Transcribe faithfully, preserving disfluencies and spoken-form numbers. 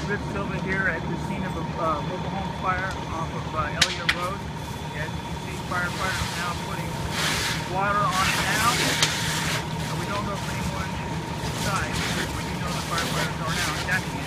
Silva here at the scene of a uh, mobile home fire off of uh, Elliott Road. As you can see, firefighters now putting water on it now. Uh, we don't know if anyone is inside, but we do know the firefighters are now. It's actually